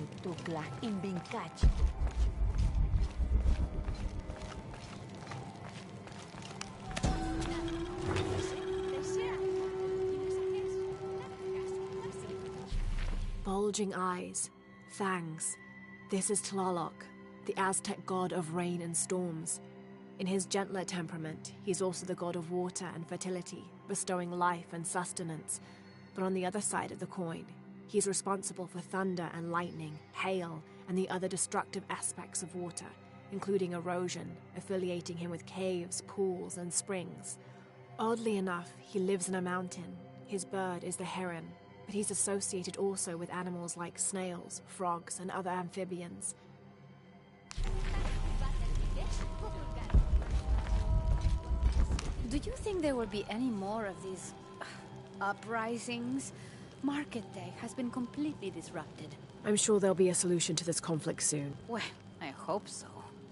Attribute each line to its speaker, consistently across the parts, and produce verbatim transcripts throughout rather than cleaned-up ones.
Speaker 1: tukla imbingkachi.
Speaker 2: Bulging eyes, fangs. This is Tlaloc, the Aztec god of rain and storms. In his gentler temperament, he's also the god of water and fertility, bestowing life and sustenance. But on the other side of the coin, he's responsible for thunder and lightning, hail, and the other destructive aspects of water, including erosion, affiliating him with caves, pools, and springs. Oddly enough, he lives in a mountain. His bird is the heron, but he's associated also with animals like snails, frogs, and other amphibians.
Speaker 1: Do you think there will be any more of these uh, uprisings? Market Day has been completely disrupted.
Speaker 2: I'm sure there'll be a solution to this conflict soon.
Speaker 1: Well, I hope so.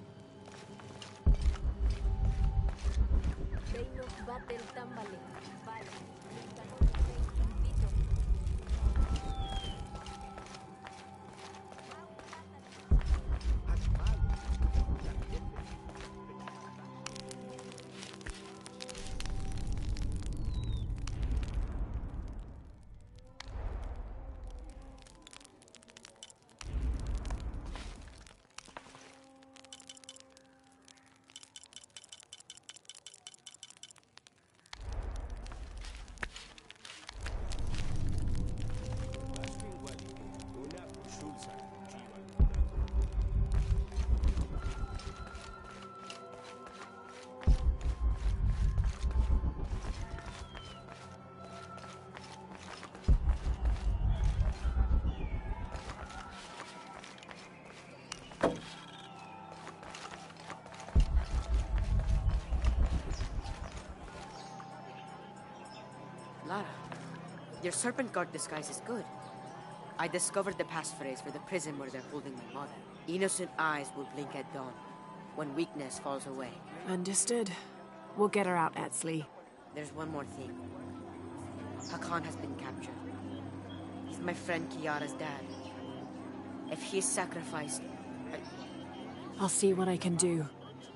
Speaker 3: Lara, your serpent guard disguise is good. I discovered the passphrase for the prison where they're holding my mother. Innocent eyes will blink at dawn, when weakness falls away.
Speaker 2: Understood. We'll get her out, Etzli.
Speaker 3: There's one more thing. Hakan has been captured. He's my friend Kiara's dad. If he's sacrificed, I...
Speaker 2: I'll see what I can do.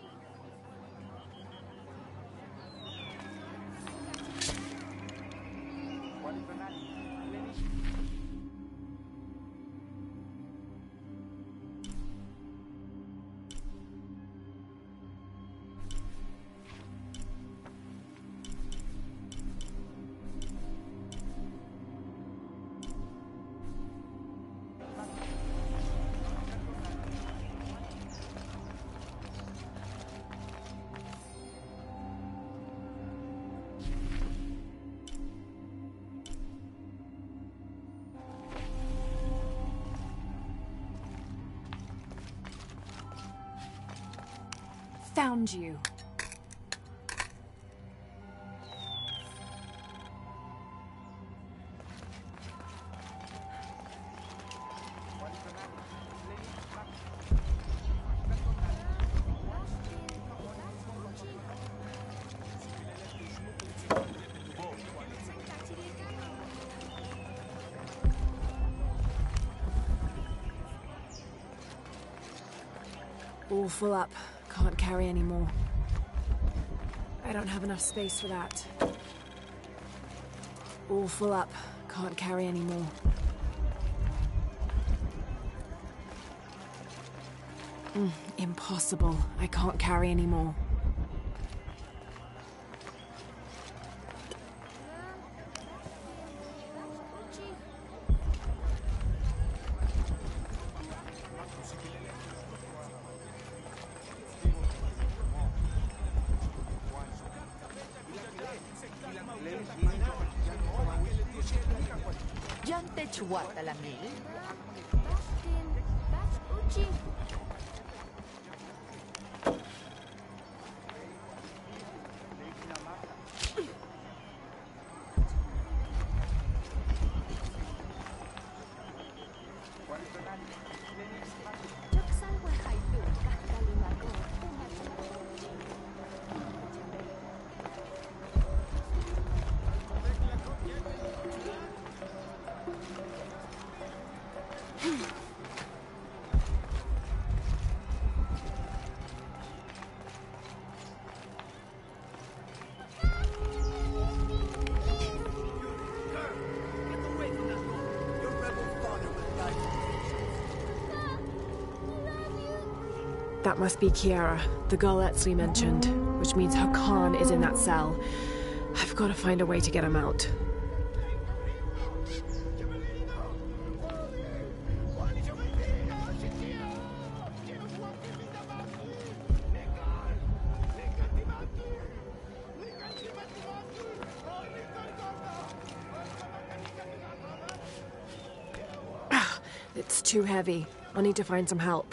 Speaker 2: Found you. All full up. Can't carry any more. I don't have enough space for that. All full up. Can't carry any more. Mm, impossible. I can't carry any more. That must be Kiara, the girl Etzli mentioned, which means her Khan is in that cell. I've got to find a way to get him out. It's too heavy. I'll need to find some help.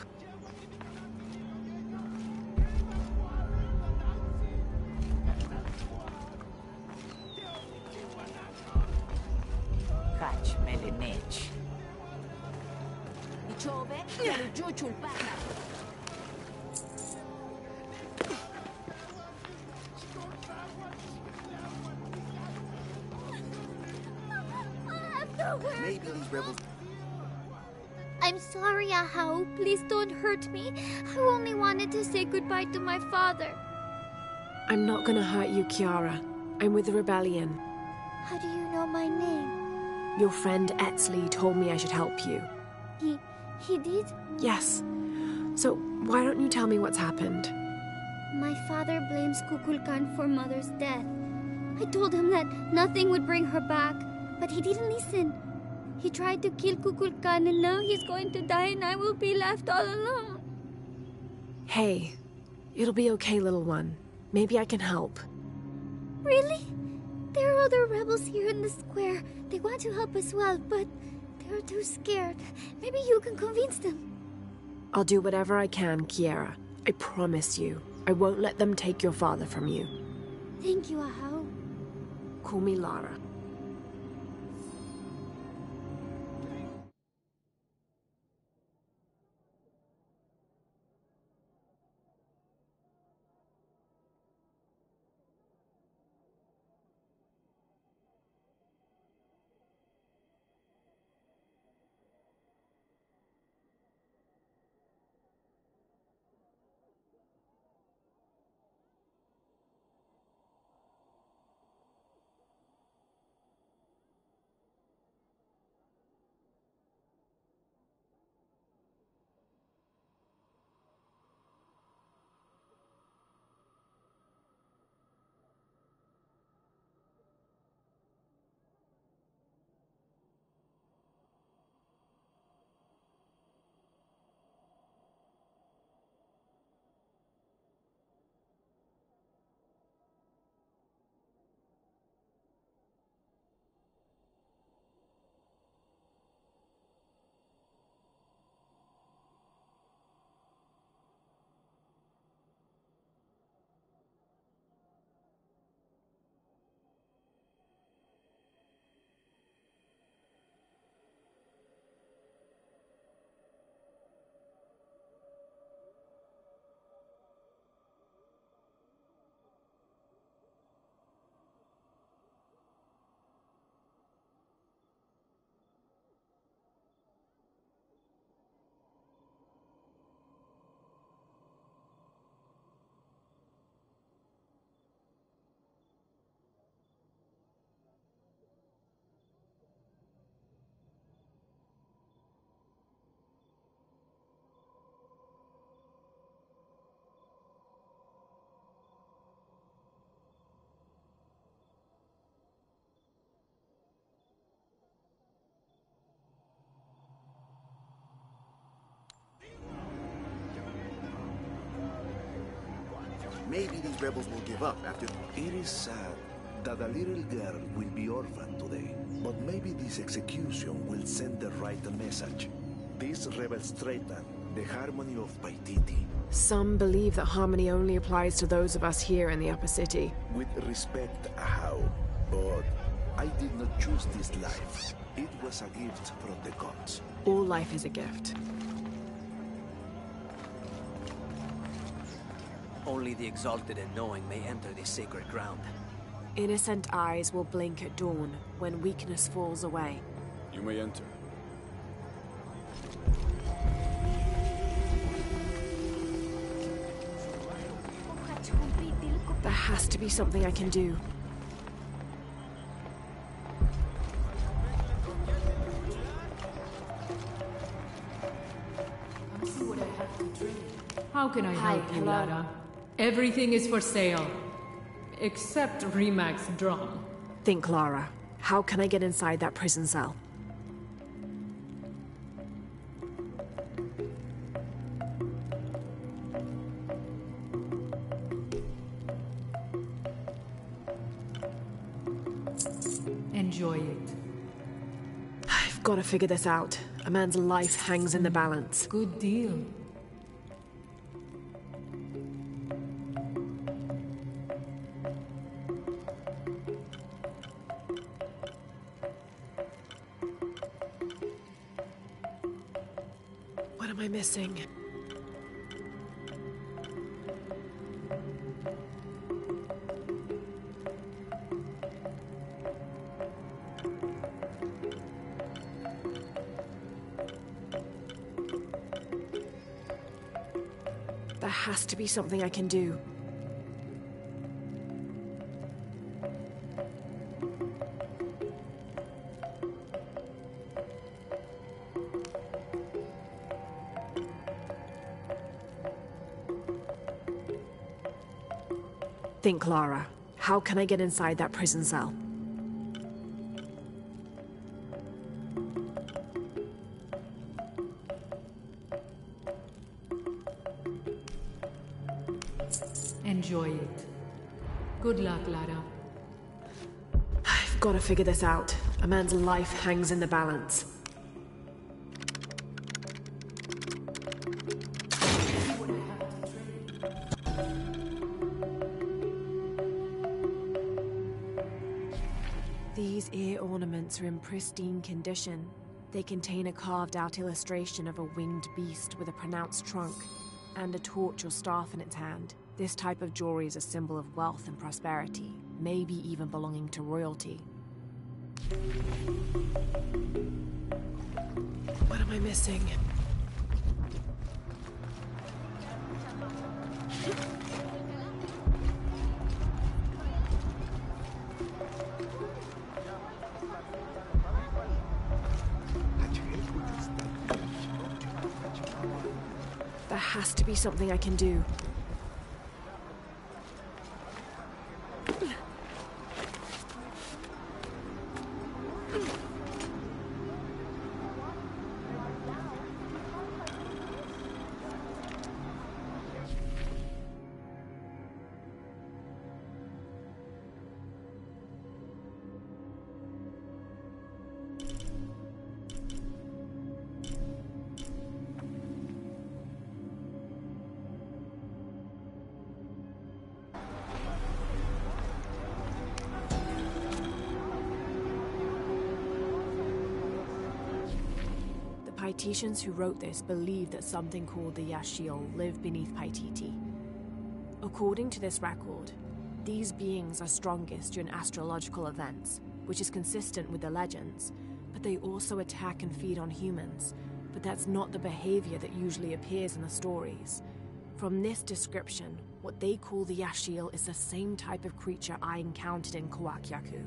Speaker 4: Maybe these rebels...
Speaker 5: I'm sorry, Ahau. Please don't hurt me. I only wanted to say goodbye to my father.
Speaker 2: I'm not gonna hurt you, Kiara. I'm with the rebellion.
Speaker 5: How do you know my name?
Speaker 2: Your friend Etzli told me I should help you.
Speaker 5: He... he did?
Speaker 2: Yes. So, why don't you tell me what's happened?
Speaker 5: My father blames Kukulkan for Mother's death. I told him that nothing would bring her back, but he didn't listen. He tried to kill Kukulkan and now he's going to die and I will be left all alone.
Speaker 2: Hey, it'll be okay, little one. Maybe I can help.
Speaker 5: Really? There are other rebels here in the square. They want to help as well, but they're too scared. Maybe you can convince them.
Speaker 2: I'll do whatever I can, Kiara. I promise you. I won't let them take your father from you.
Speaker 5: Thank you, Ahau.
Speaker 2: Call me Lara.
Speaker 4: Maybe these rebels will give up after...
Speaker 6: It is sad that a little girl will be orphaned today, but maybe this execution will send the right message. These rebels threaten the harmony of Paititi.
Speaker 2: Some believe that harmony only applies to those of us here in the upper city.
Speaker 6: With respect, Ahau, but I did not choose this life. It was a gift from the gods.
Speaker 2: All life is a gift.
Speaker 7: Only the exalted and knowing may enter this sacred ground.
Speaker 2: Innocent eyes will blink at dawn when weakness falls away.
Speaker 8: You may enter.
Speaker 2: There has to be something I can do.
Speaker 8: How can I
Speaker 2: Hi,
Speaker 8: help you,
Speaker 2: hello.
Speaker 8: Lara? Everything is for sale. Except Rimax's drum.
Speaker 2: Think, Lara. How can I get inside that prison cell?
Speaker 8: Enjoy it.
Speaker 2: I've got to figure this out. A man's life hangs in the balance.
Speaker 8: Good deal.
Speaker 2: What am I missing? There has to be something I can do. Think, Lara. How can I get inside that prison cell?
Speaker 8: Enjoy it. Good luck, Lara.
Speaker 2: I've got to figure this out. A man's life hangs in the balance. These ear ornaments are in pristine condition. They contain a carved-out illustration of a winged beast with a pronounced trunk and a torch or staff in its hand. This type of jewelry is a symbol of wealth and prosperity, maybe even belonging to royalty. What am I missing? There has to be something I can do. Paititians who wrote this believed that something called the Yashiel lived beneath Paititi. According to this record, these beings are strongest during astrological events, which is consistent with the legends, but they also attack and feed on humans, but that's not the behavior that usually appears in the stories. From this description, what they call the Yashiel is the same type of creature I encountered in Kawakyaku.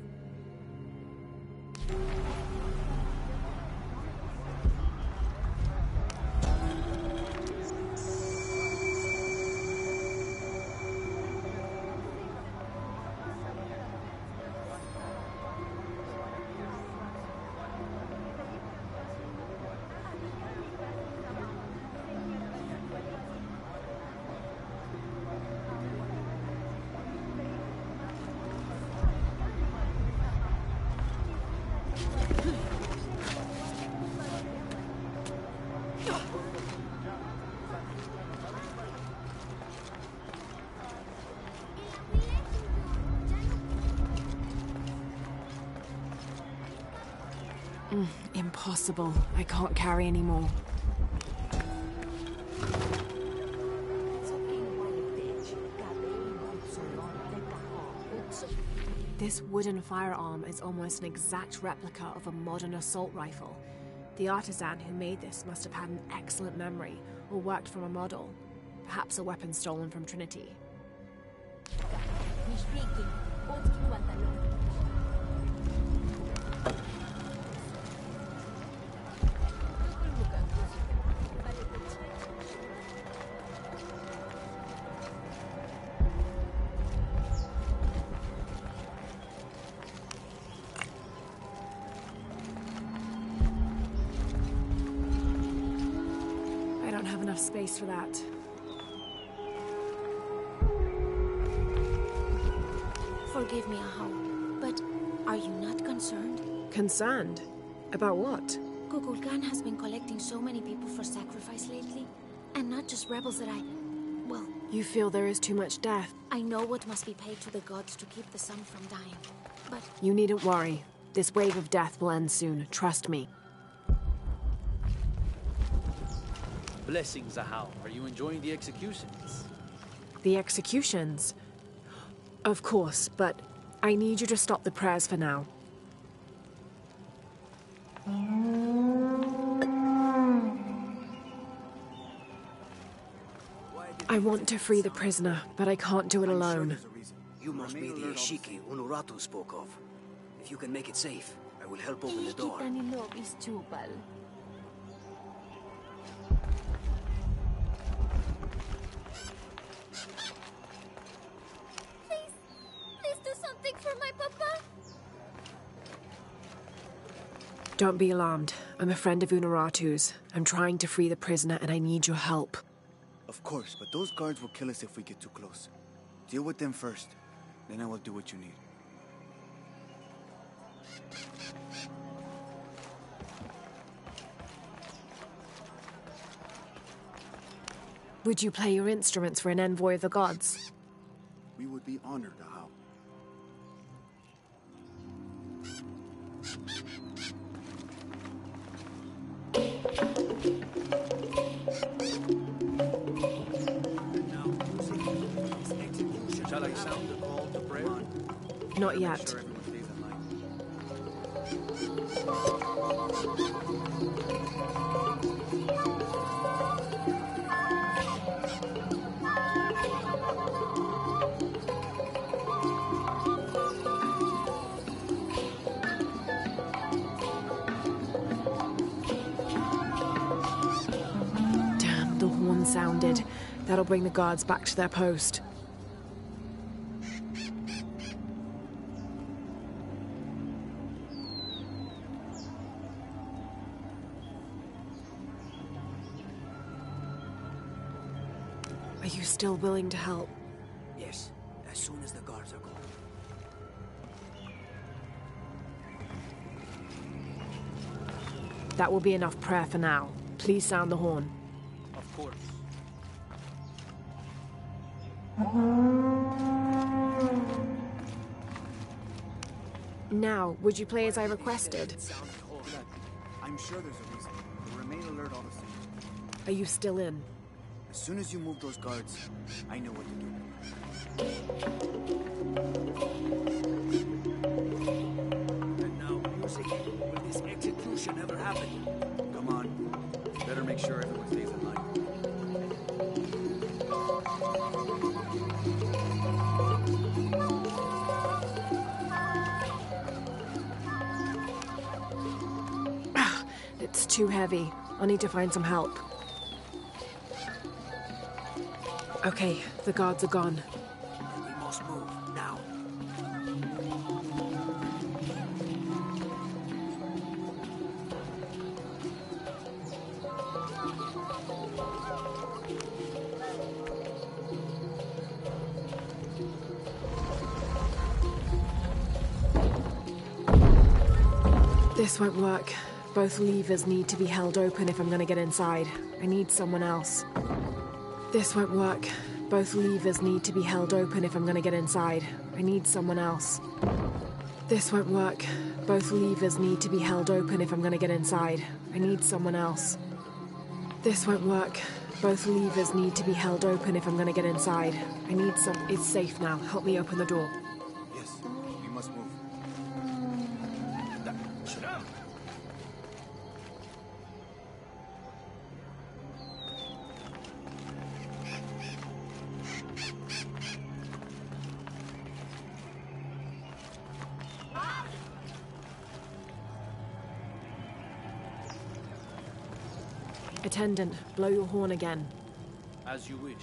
Speaker 2: Mm, impossible. I can't carry anymore. This wooden firearm is almost an exact replica of a modern assault rifle. The artisan who made this must have had an excellent memory, or worked from a model. Perhaps a weapon stolen from Trinity. don't have enough space for that.
Speaker 9: Forgive me, Ahau, but are you not concerned?
Speaker 2: Concerned? About what?
Speaker 9: Kukulkan has been collecting so many people for sacrifice lately. And not just rebels that I... well...
Speaker 2: You feel there is too much death?
Speaker 9: I know what must be paid to the gods to keep the sun from dying, but...
Speaker 2: You needn't worry. This wave of death will end soon, trust me.
Speaker 7: Blessings, Ahau. Are you enjoying the executions?
Speaker 2: The executions? Of course, but I need you to stop the prayers for now. I want to free the prisoner, but I can't do it alone.
Speaker 7: You must be the Ishiki Unuratu spoke of. If you can make it safe, I will help open the door.
Speaker 5: Please, please do something for my papa.
Speaker 2: Don't be alarmed. I'm a friend of Unuratu's. I'm trying to free the prisoner and I need your help.
Speaker 4: Of course, but those guards will kill us if we get too close. Deal with them first, then I will do what you need.
Speaker 2: Would you play your instruments for an envoy of the gods?
Speaker 4: We would be honored, Ahau.
Speaker 7: Shall I sound the call to prayer?
Speaker 2: Not yet.
Speaker 4: Sure everyone stays in line.
Speaker 2: Damn, the horn sounded. That'll bring the guards back to their post. Are you still willing to help?
Speaker 7: Yes, as soon as the guards are gone.
Speaker 2: That will be enough prayer for now. Please sound the horn.
Speaker 7: Of course.
Speaker 2: Now, would you play as I requested?
Speaker 4: I'm sure there's a reason. But remain alert all the same.
Speaker 2: Are you still in?
Speaker 4: As soon as you move those guards, I know what to do.
Speaker 7: And now, music. Will this execution ever happen?
Speaker 4: Come on. Better make sure everyone stays in line.
Speaker 2: It's too heavy. I'll need to find some help. Okay, the guards are gone.
Speaker 7: We must move, now.
Speaker 2: This won't work. Both levers need to be held open if I'm gonna get inside. I need someone else. This won't work. Both levers need to be held open if I'm gonna get inside. I need someone else. This won't work. Both levers need to be held open if I'm gonna get inside. I need someone else. This won't work. Both levers need to be held open if I'm gonna get inside. I need some... It's safe now. Help me open the door.
Speaker 4: Yes, we must move.
Speaker 7: Shut up!
Speaker 2: Attendant, blow your horn again.
Speaker 7: As you wish.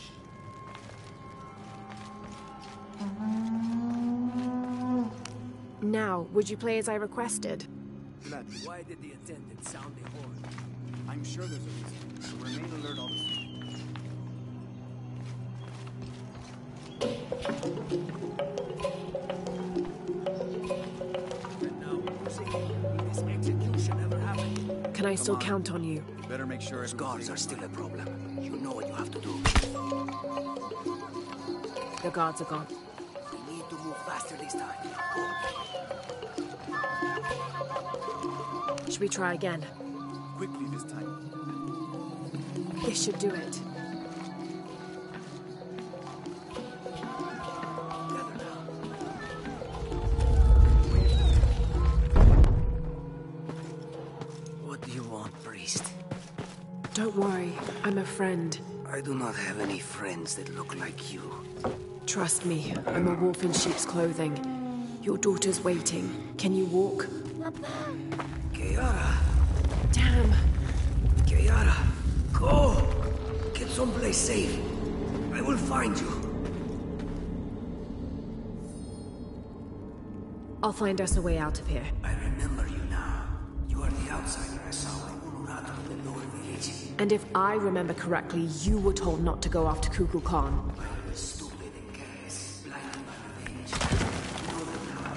Speaker 2: Now, would you play as I requested?
Speaker 4: Gladly.
Speaker 7: Why did the attendant sound the horn?
Speaker 4: I'm sure there's a reason. So remain alert all the same.
Speaker 2: I still
Speaker 4: on.
Speaker 2: count on you?
Speaker 4: You better make sure
Speaker 7: Those guards are still a problem. You know what you have to do.
Speaker 2: The guards are gone.
Speaker 7: We need to move faster this time.
Speaker 2: Should we try again?
Speaker 4: Quickly this time.
Speaker 2: This should do it.
Speaker 7: What do you want, priest?
Speaker 2: Don't worry, I'm a friend.
Speaker 7: I do not have any friends that look like you.
Speaker 2: Trust me, I'm a wolf in sheep's clothing. Your daughter's waiting. Can you walk?
Speaker 7: Kiara!
Speaker 2: Damn!
Speaker 7: Kiara! Go! Get someplace safe. I will find you.
Speaker 2: I'll find us a way out of here.
Speaker 7: I remember you now. You are the outsider I saw in Unuratu in the lower village.
Speaker 2: And if I remember correctly, you were told not to go after Kukulkan.
Speaker 7: I was stupid and careless, blinded by revenge. You know them now.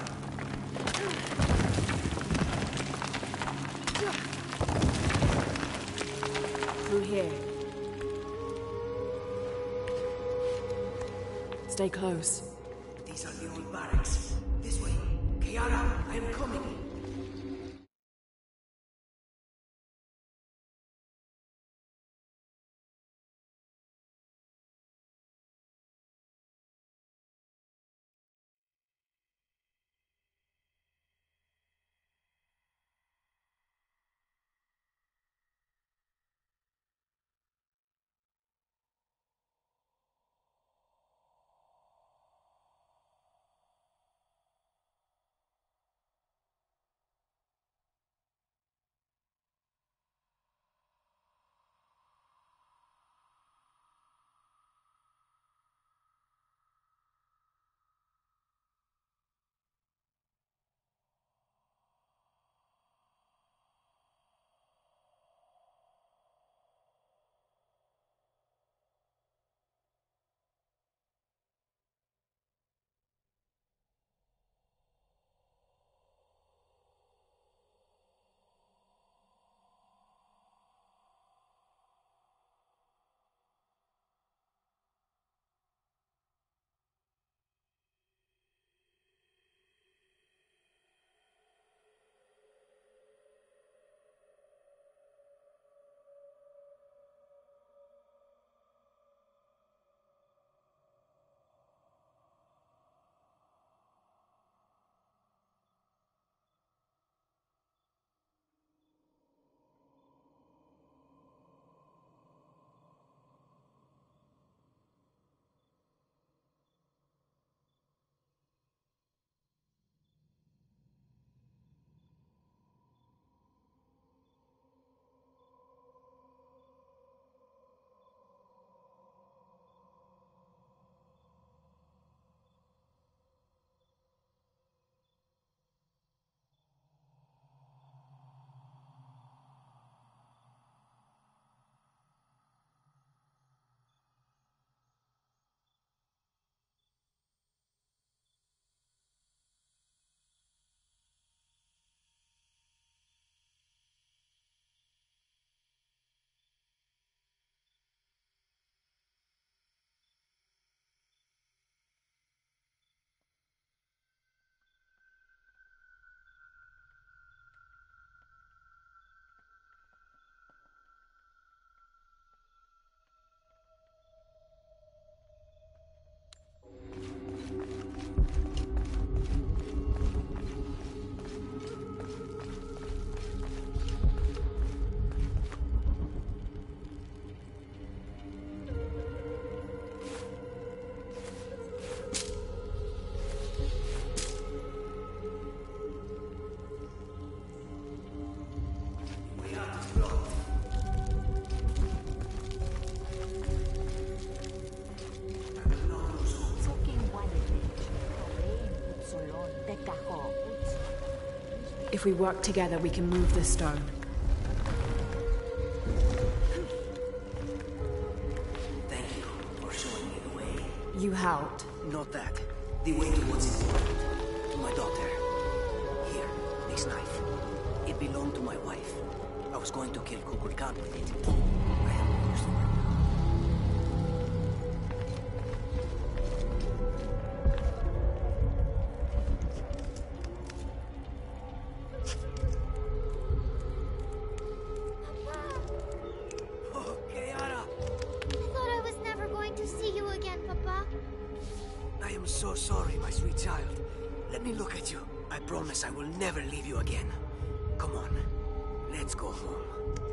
Speaker 2: Through here. Stay close.
Speaker 7: These are the old barracks. This way. Kiara, I am coming.
Speaker 2: If we work together, we can move this stone.
Speaker 7: Thank you for showing me the way.
Speaker 2: You helped.
Speaker 7: Not that. The way to what's important. To my daughter. Here, this knife. It belonged to my wife. I was going to kill Kukulkan with it. I have no use for it. So sorry, my sweet child. Let me look at you. I promise I will never leave you again. Come on, let's go home.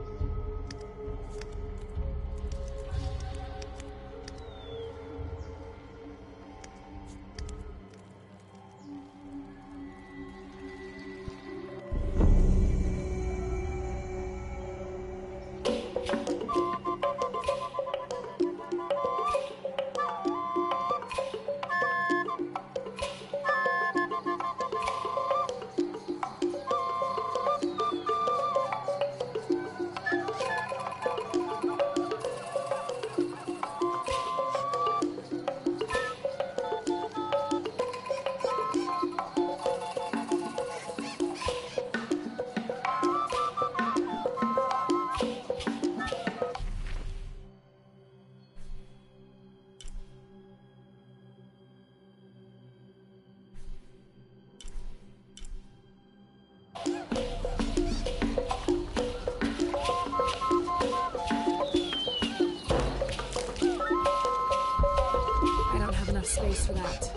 Speaker 2: Space for that.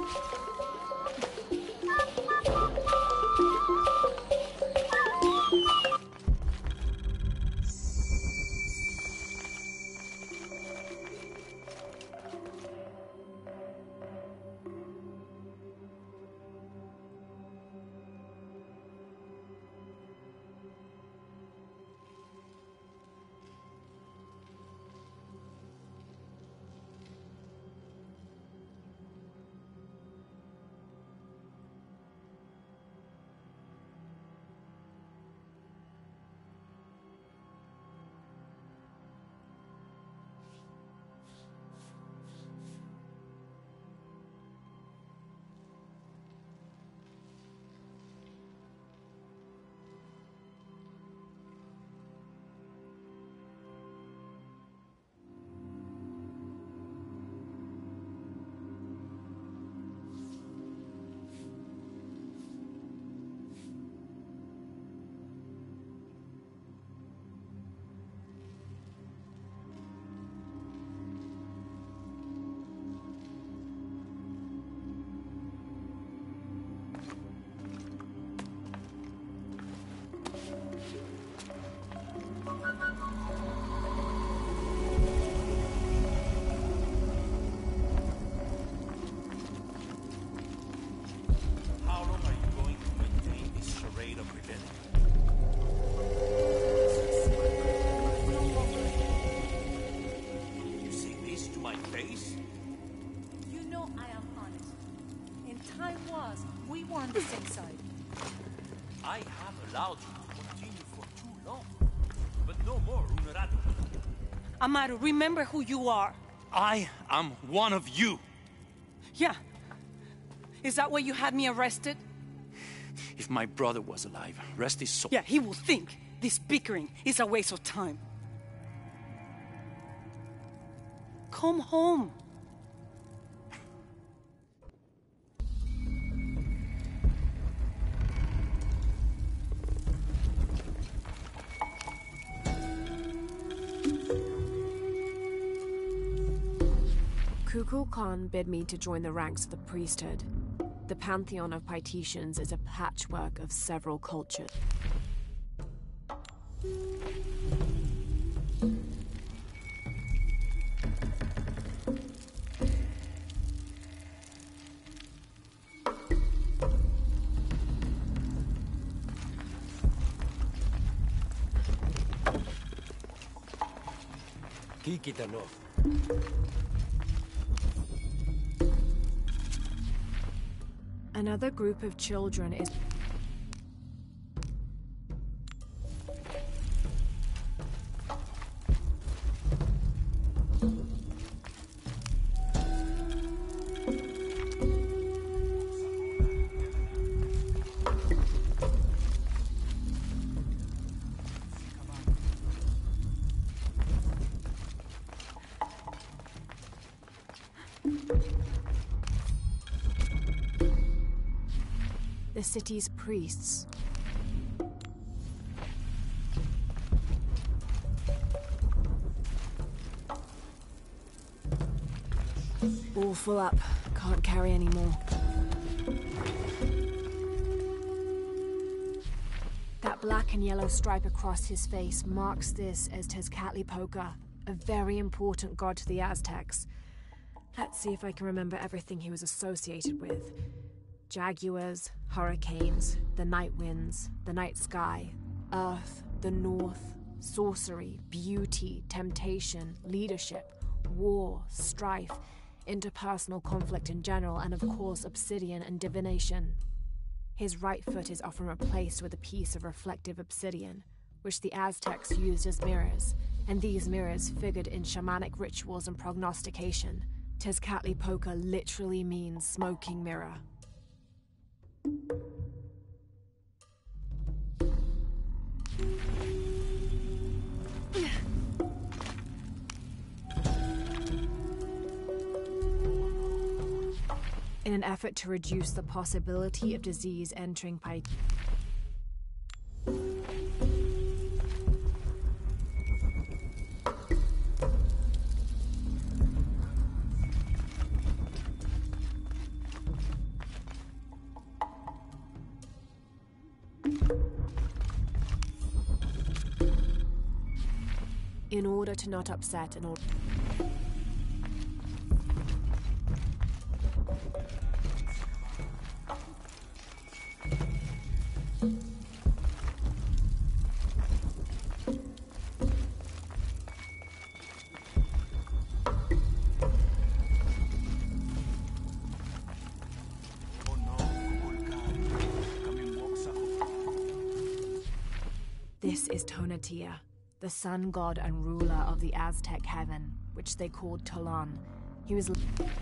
Speaker 10: Amaru, remember who you are.
Speaker 11: I am one of you.
Speaker 10: Yeah. Is that why you had me arrested?
Speaker 11: If my brother was alive, rest his soul.
Speaker 10: Yeah, he will think this bickering is a waste of time. Come home.
Speaker 2: Kukulkan bid me to join the ranks of the priesthood. The pantheon of Paititians is a patchwork of several cultures.
Speaker 7: Kikitano.
Speaker 2: Another group of children is... The city's priests. All full up. Can't carry any more. That black and yellow stripe across his face marks this as Tezcatlipoca, a very important god to the Aztecs. Let's see if I can remember everything he was associated with. Jaguars, hurricanes, the night winds, the night sky, earth, the north, sorcery, beauty, temptation, leadership, war, strife, interpersonal conflict in general, and of course obsidian and divination. His right foot is often replaced with a piece of reflective obsidian, which the Aztecs used as mirrors, and these mirrors figured in shamanic rituals and prognostication. Tezcatlipoca literally means smoking mirror. In an effort to reduce the possibility of disease entering Pai... In order to not upset an old... This is Tonatiuh, the sun god and ruler of the Aztec heaven, which they called Tolan. He was...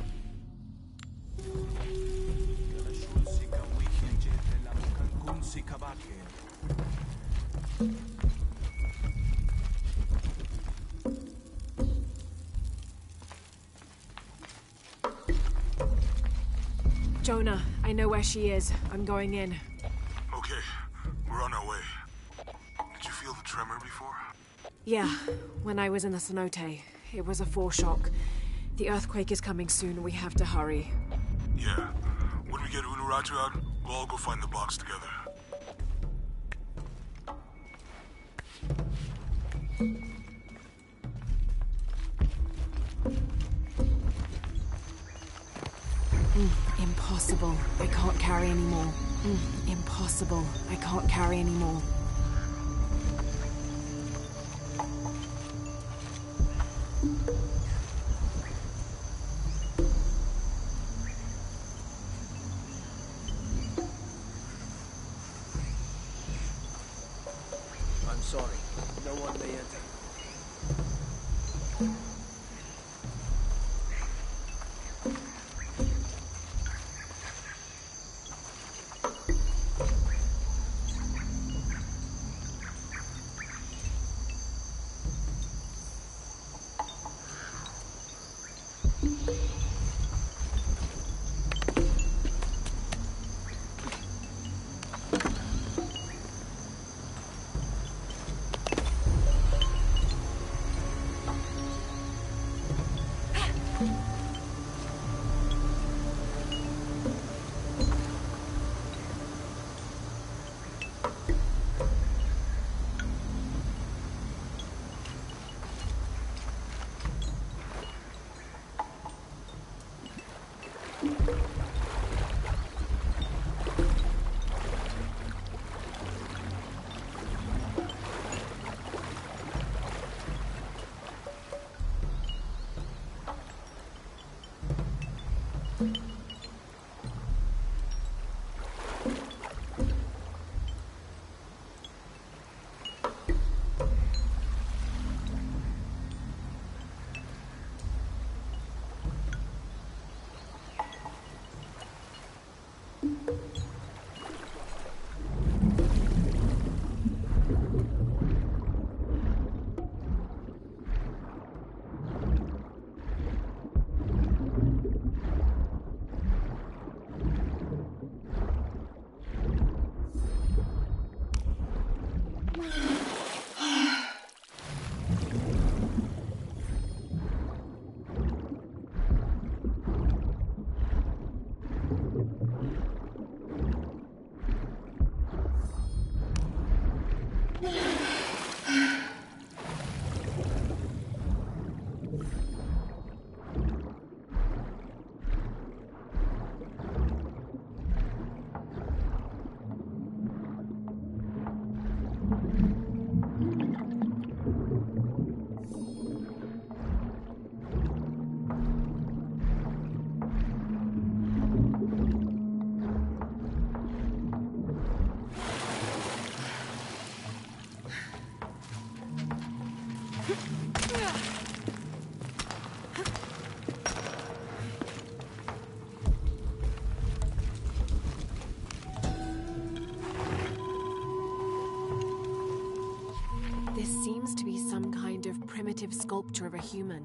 Speaker 2: Jonah, I know where she is. I'm going in.
Speaker 12: Okay, we're on our way. Did you feel the tremor before?
Speaker 2: Yeah, when I was in the cenote. It was a foreshock. The earthquake is coming soon. We have to hurry.
Speaker 12: Yeah. When we get Unuratu out, we'll all go find the box together.
Speaker 2: Mm, impossible. I can't carry anymore. Mm, impossible. I can't carry anymore.
Speaker 7: I'm sorry. No one may enter.
Speaker 2: primitive sculpture of a human.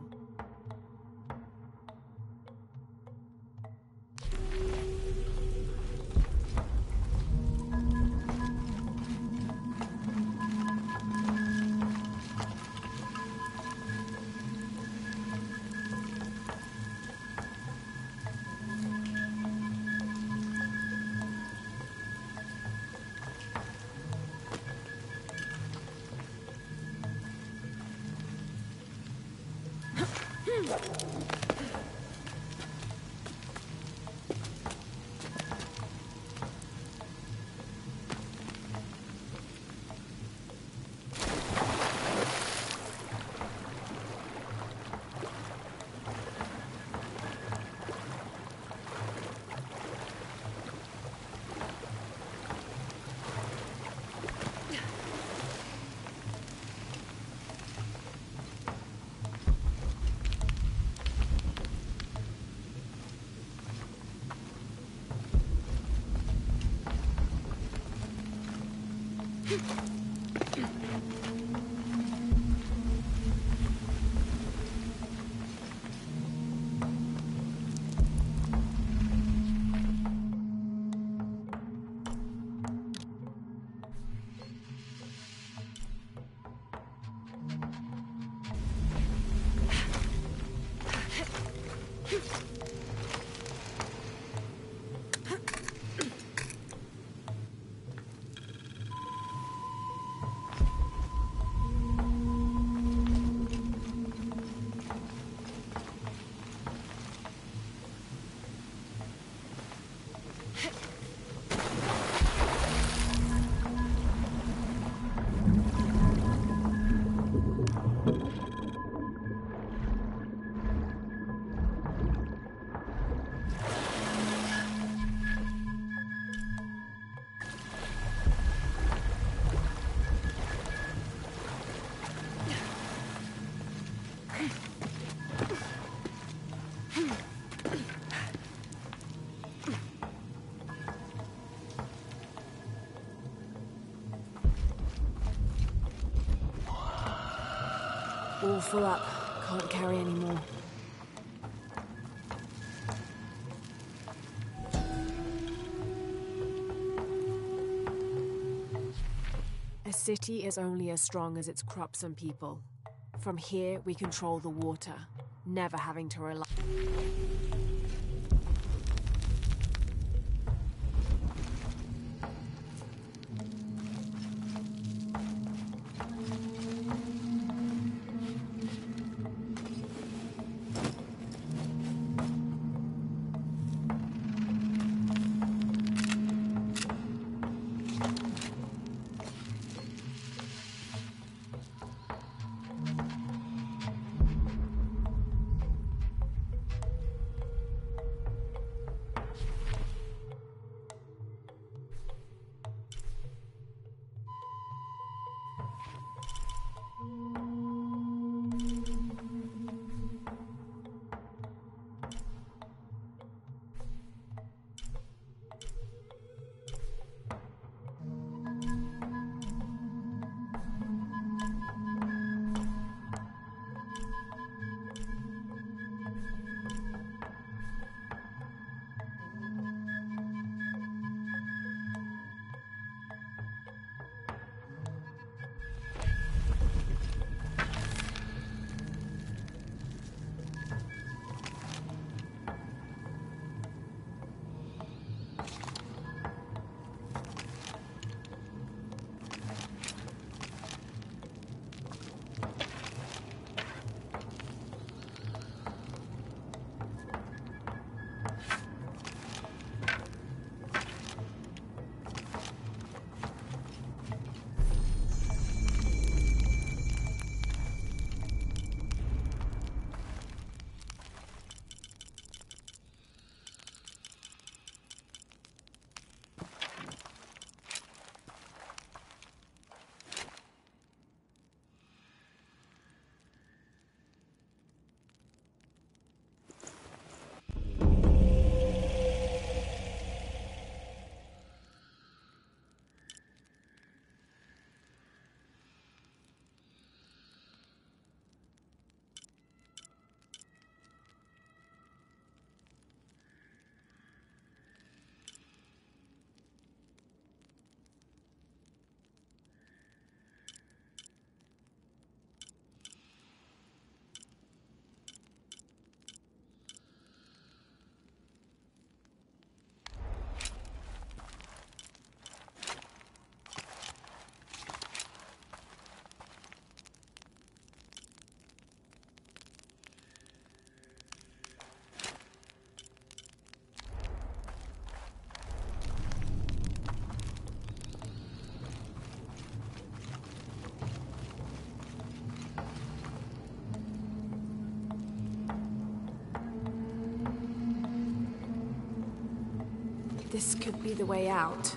Speaker 2: All full up. Can't carry any more. A city is only as strong as its crops and people. From here, we control the water, never having to rely... This could be the way out.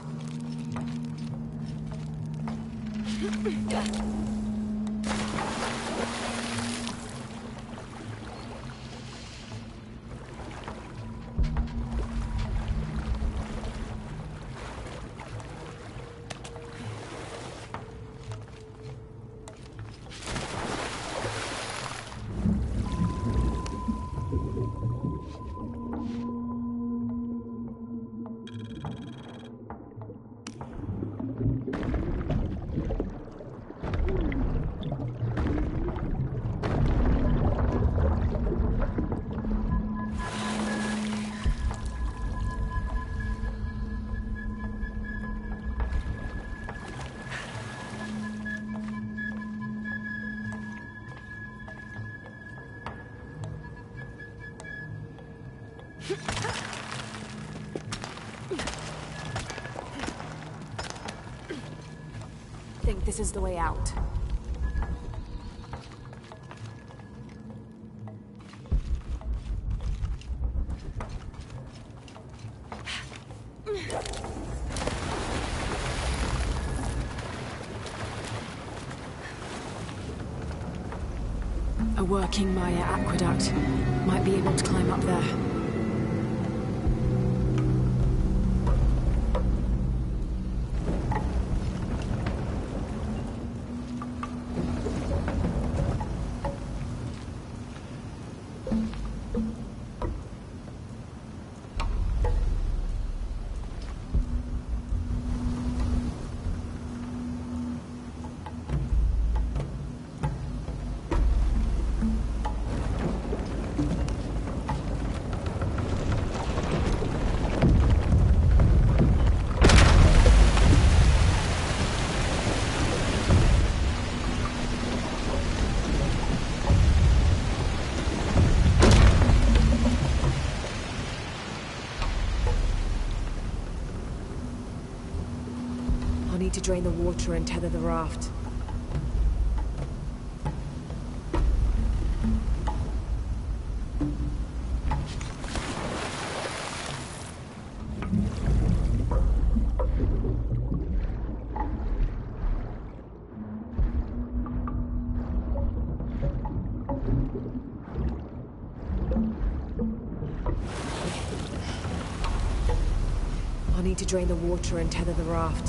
Speaker 2: I think this is the way out. A working Maya aqueduct. Might be able to climb up there. To drain the water and tether the raft. I need to drain the water and tether the raft.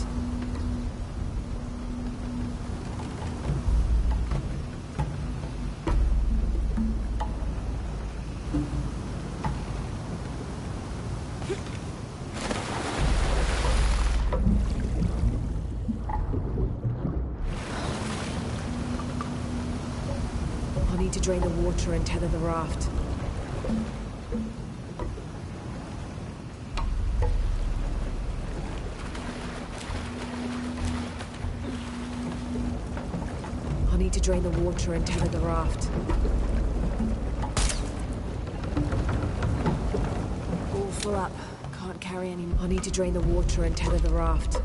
Speaker 2: To drain the water and tether the raft. I need to drain the water and tether the raft. All full up. Can't carry any more. I need to drain the water and tether the raft.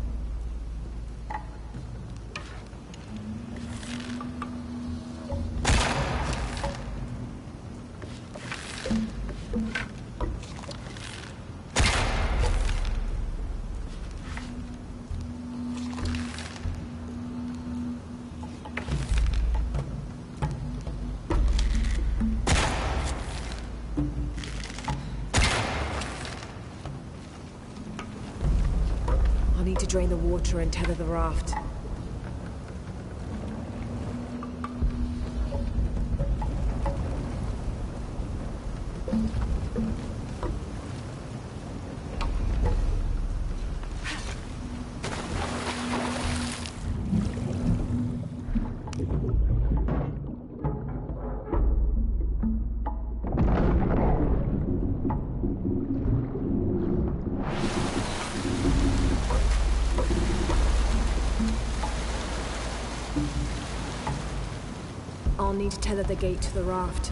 Speaker 2: To drain the water and tether the raft. I'll need to tether the gate to the raft.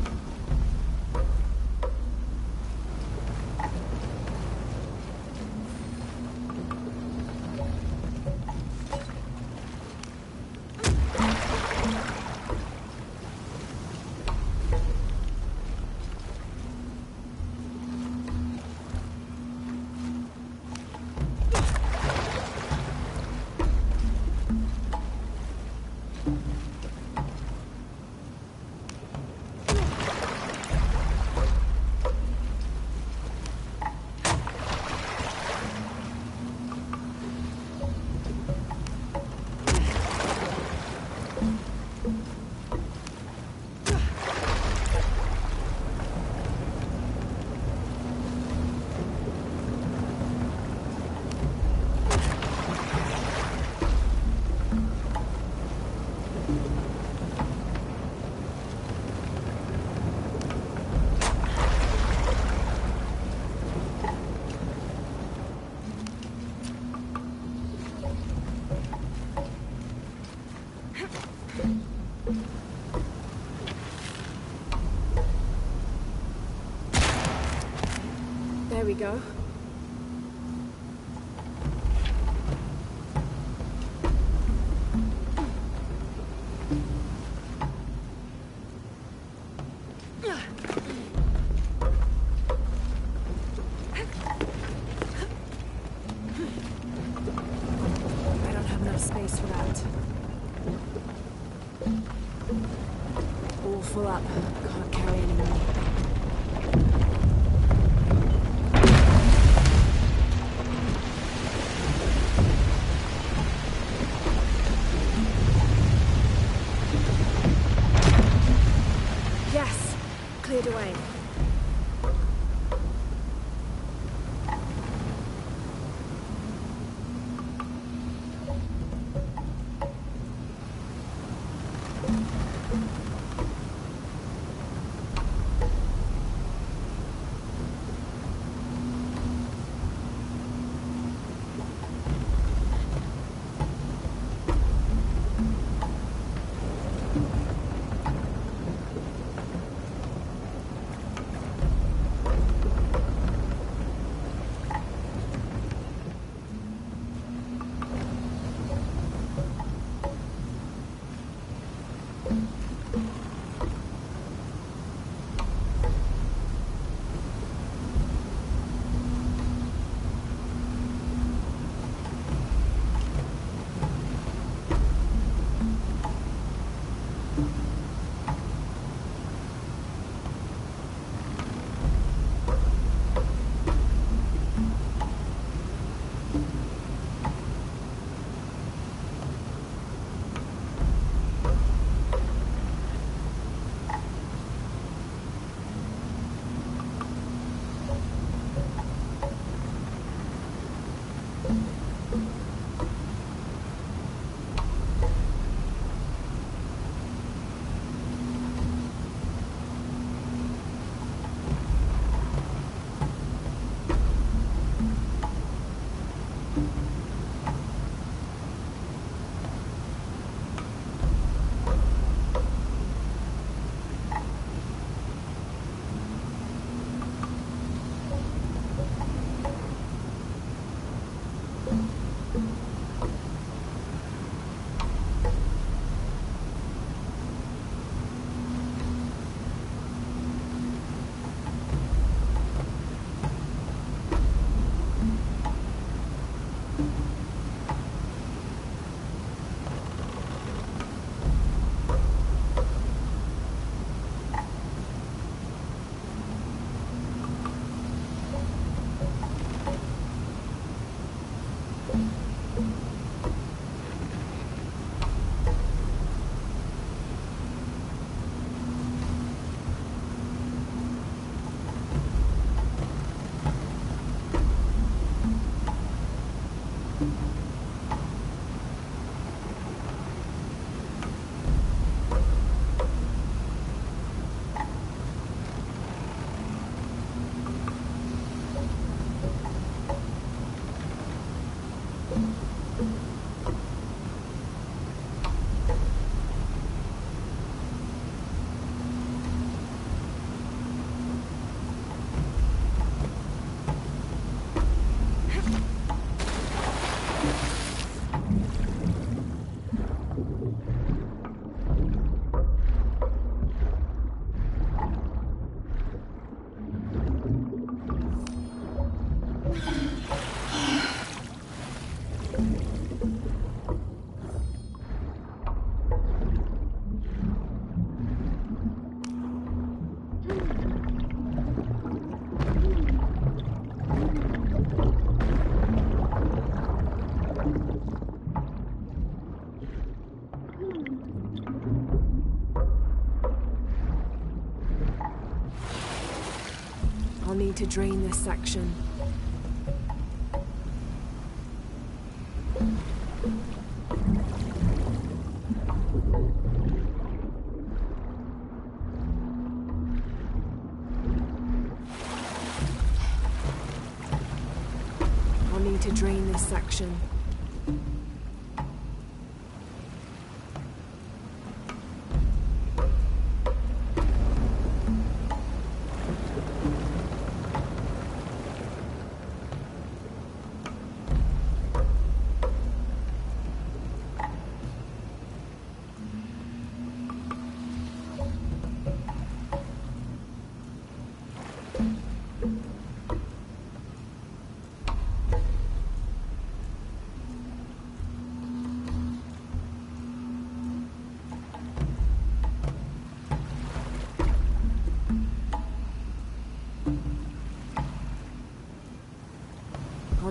Speaker 2: There we go. Full up. Can't carry anymore. Yes! Cleared away. I'll need to drain this section. I'll need to drain this section.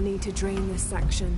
Speaker 2: need to drain this section.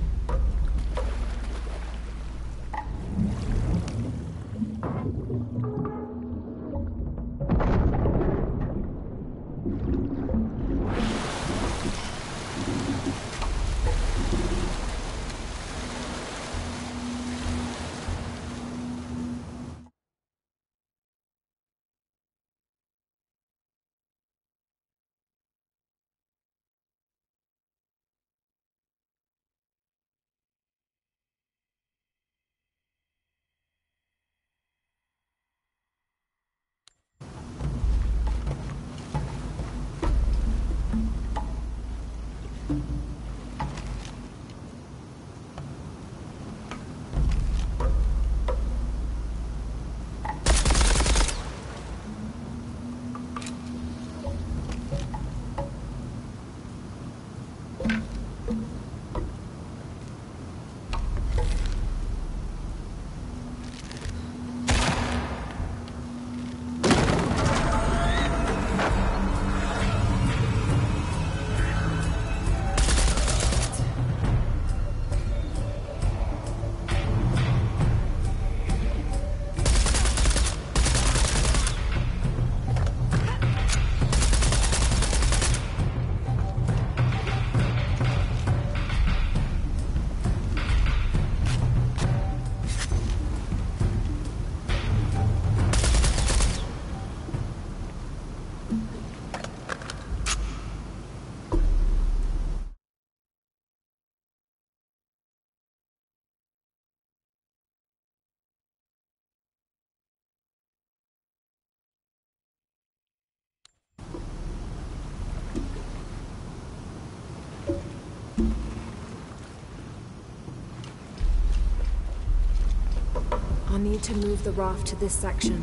Speaker 2: I'll need to move the raft to this section.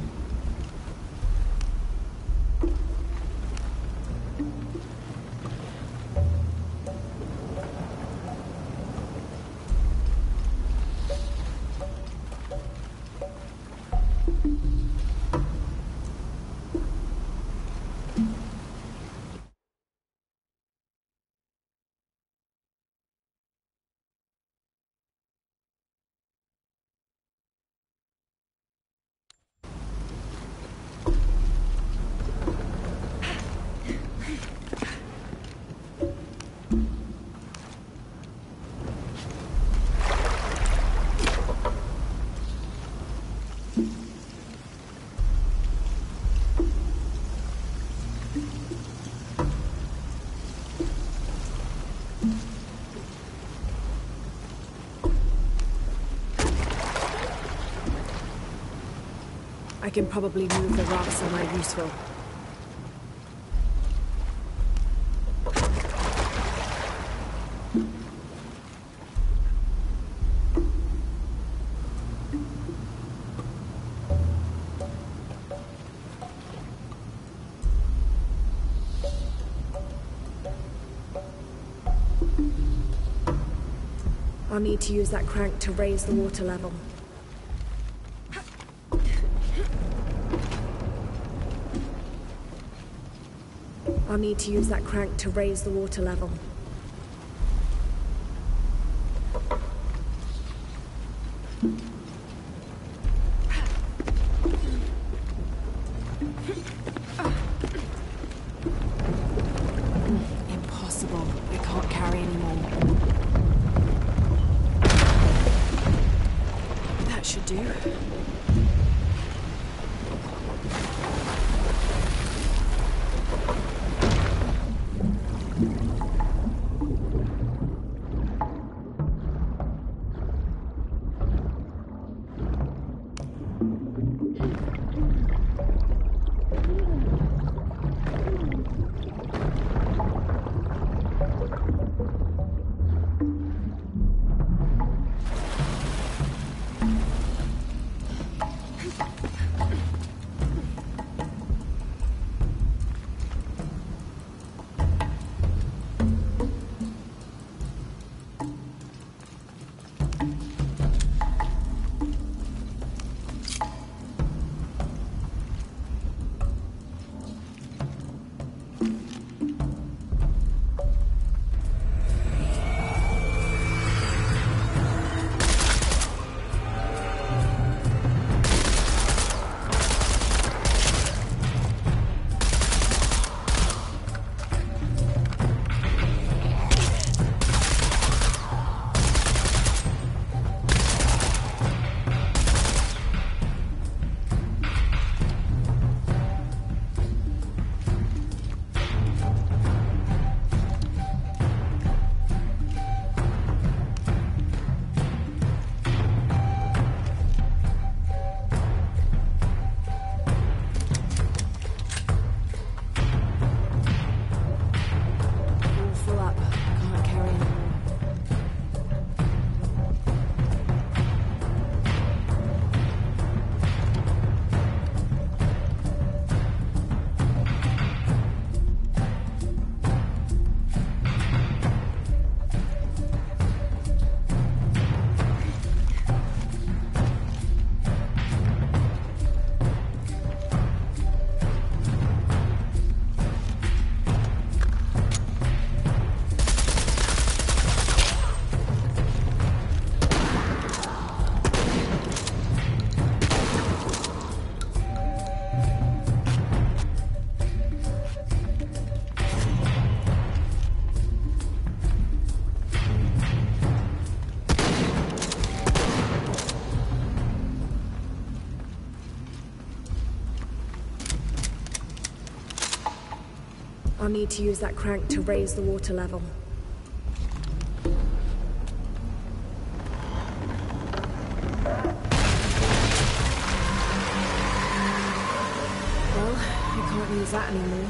Speaker 2: I can probably move the raft somewhere useful. I'll need to use that crank to raise the water level. I'll need to use that crank to raise the water level. Impossible. I can't carry anymore. That should do. I'll need to use that crank to raise the water level. Well, I can't use that anymore.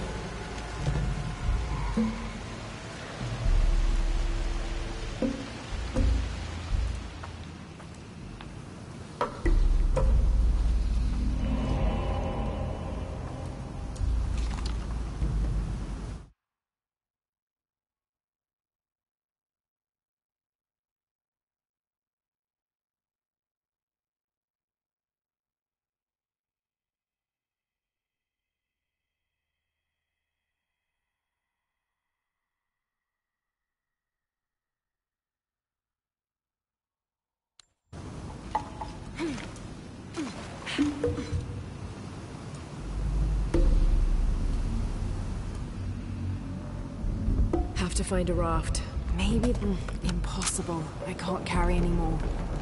Speaker 2: Have to find a raft. Maybe... Mm, impossible. I can't carry anymore.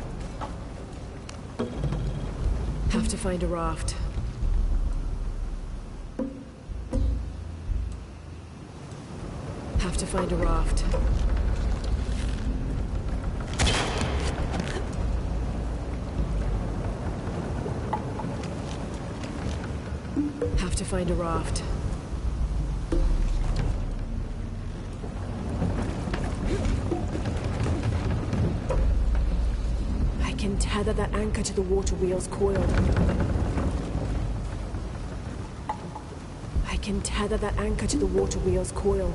Speaker 2: Have to find a raft. Have to find a raft. Have to find a raft. I can tether that anchor to the water wheel's coil. I can tether that anchor to the water wheel's coil.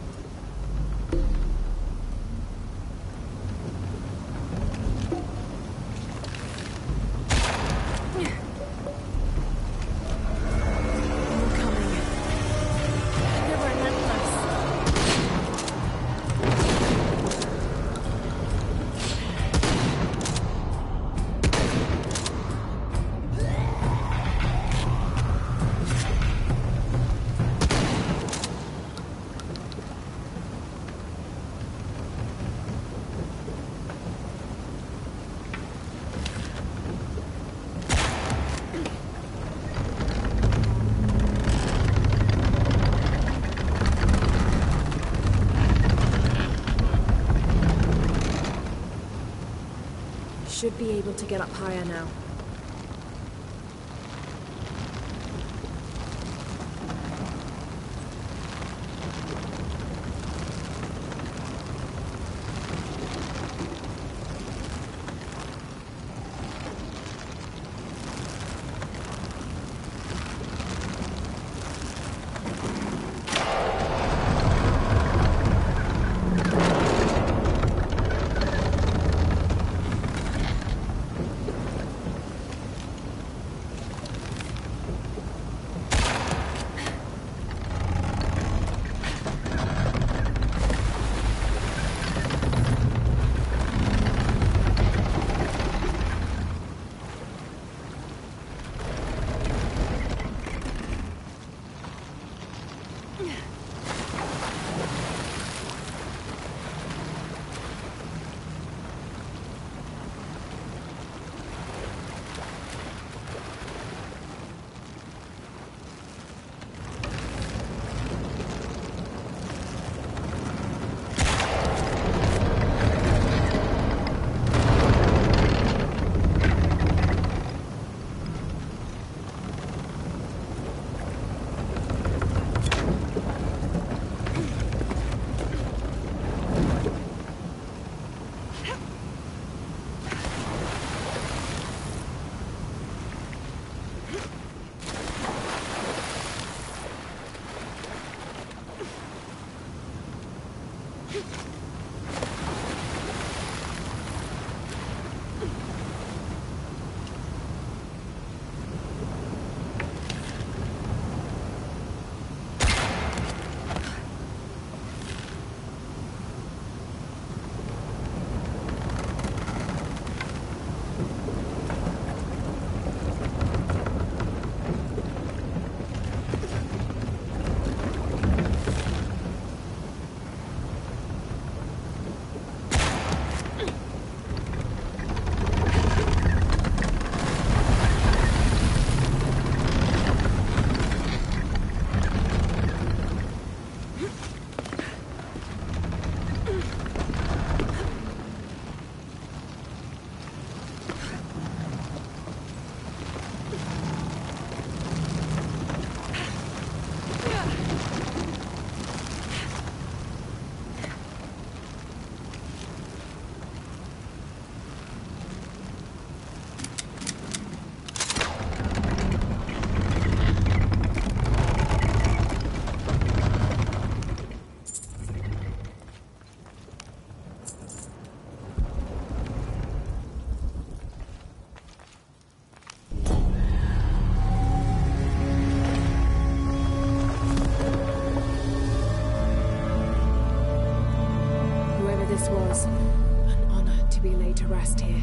Speaker 2: Should be able to get up higher now. This was an honor to be laid to rest here.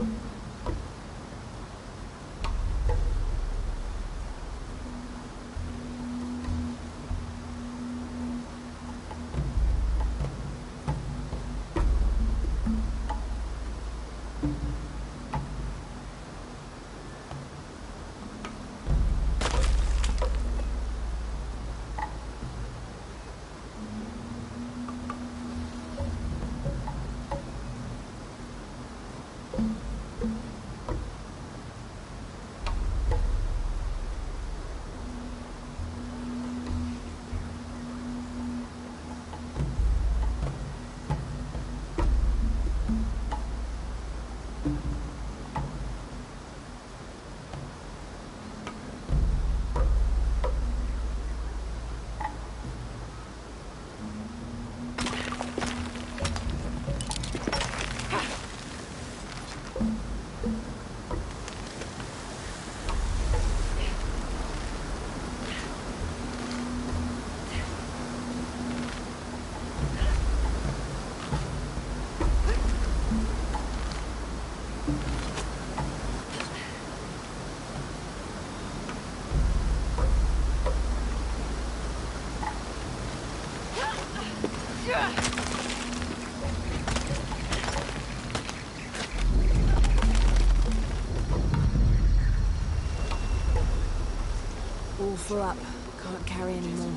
Speaker 2: All full up. Can't carry any more.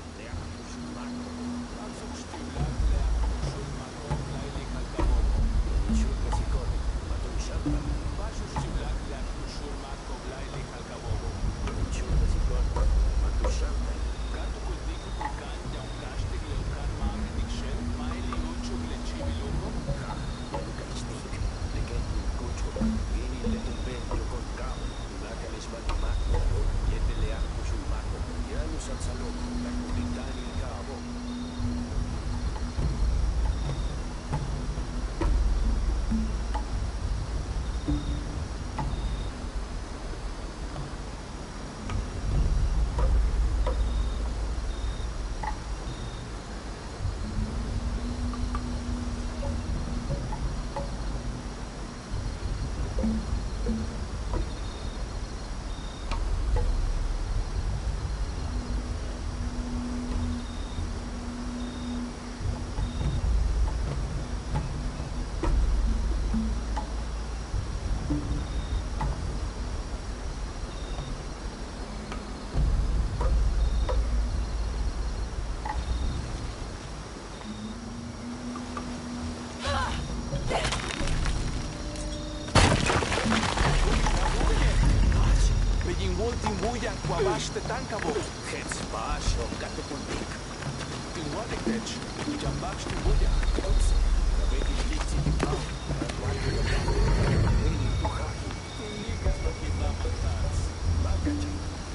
Speaker 13: Baște tankavo. Heți bașo, gata politic. Din oare deci, jambac știu boia. Toți, vedi licții din pau. Toate de pau. Ei, tu hahi. Liga sta china pătați. Bagaci.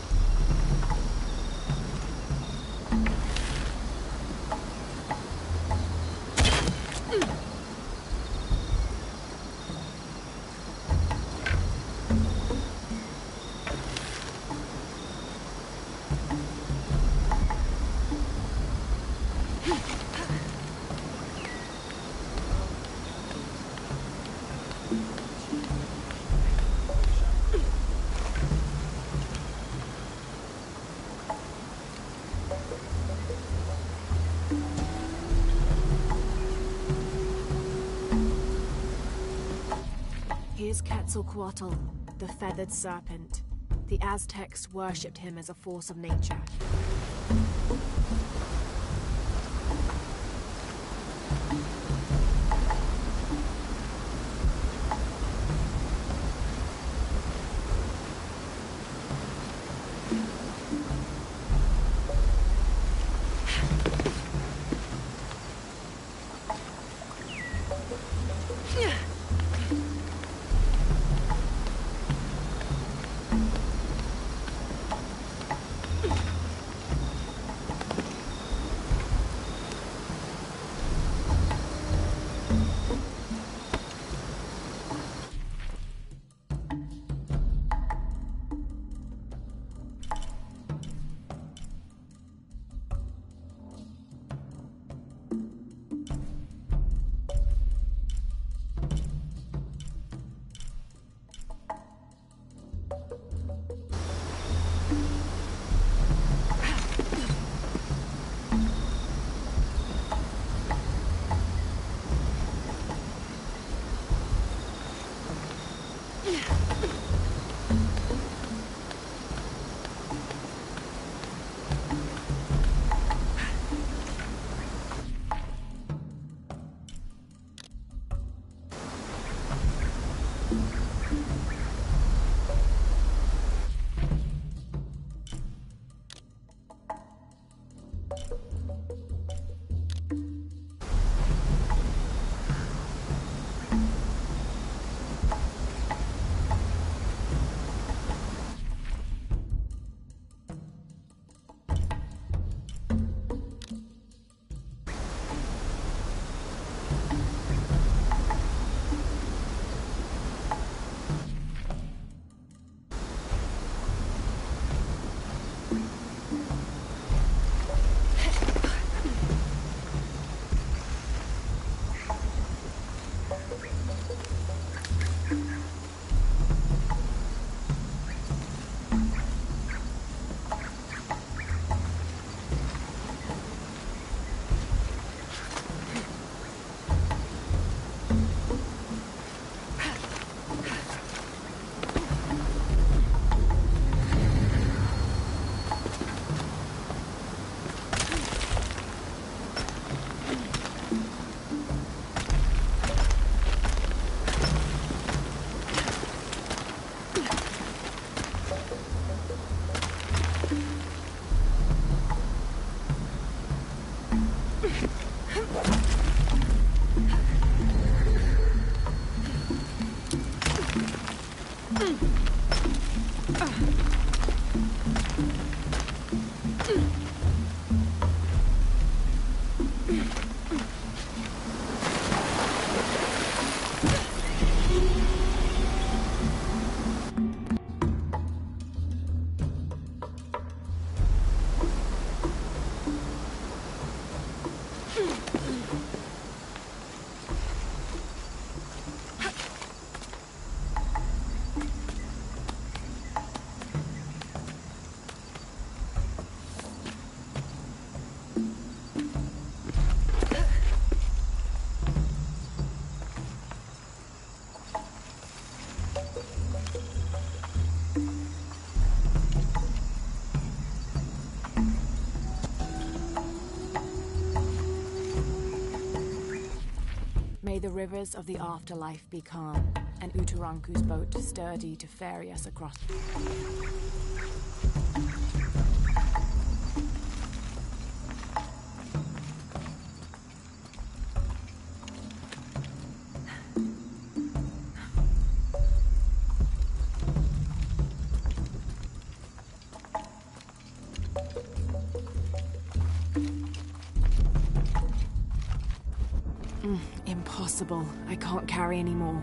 Speaker 2: Here's Quetzalcoatl, the feathered serpent. The Aztecs worshipped him as a force of nature. May the rivers of the afterlife be calm, and Utaranku's boat sturdy to ferry us across. Mm, impossible. I can't carry any more.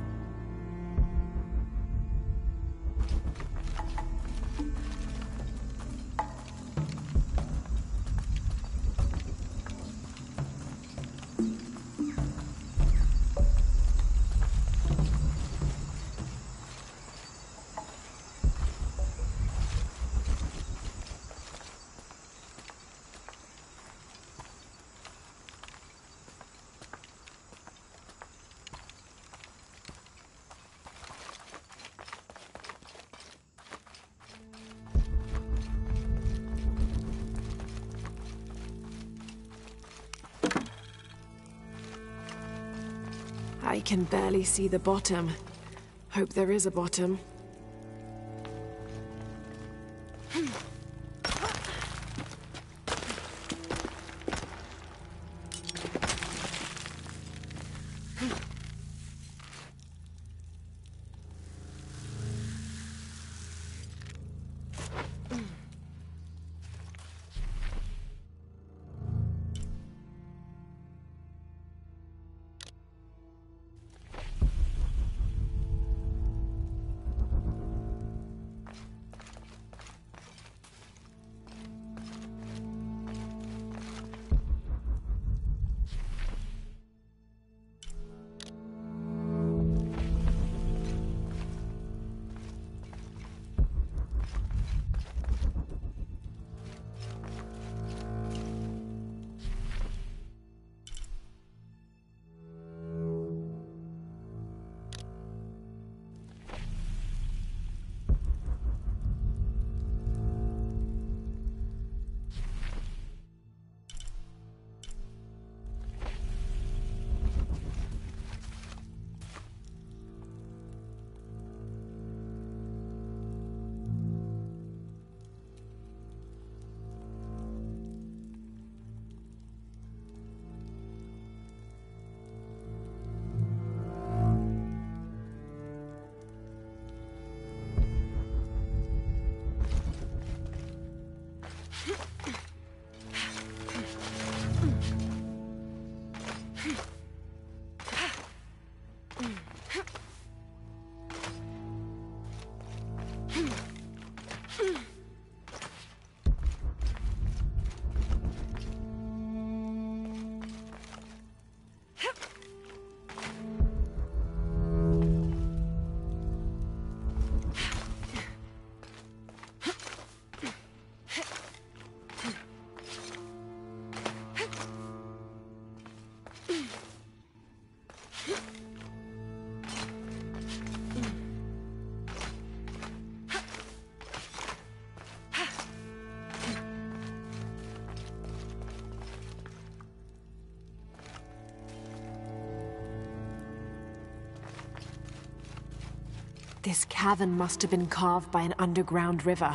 Speaker 2: I can barely see the bottom. Hope there is a bottom. This cavern must have been carved by an underground river.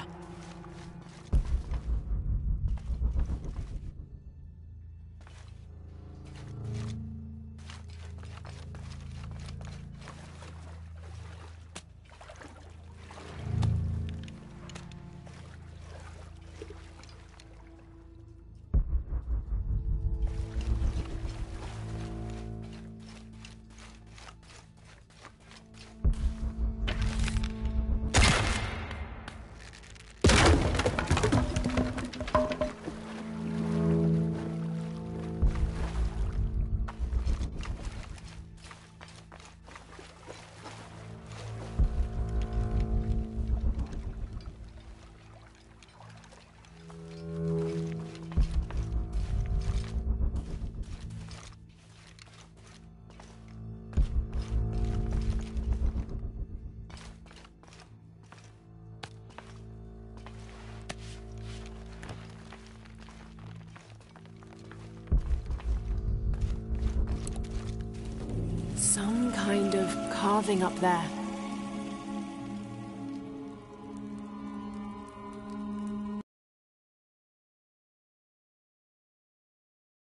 Speaker 2: Some kind of carving up there.